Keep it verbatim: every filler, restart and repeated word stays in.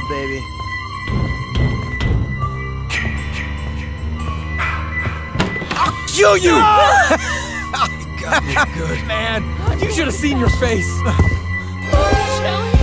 baby. I'll kill you! God, you're good. Man, you should have seen your face. Shelly?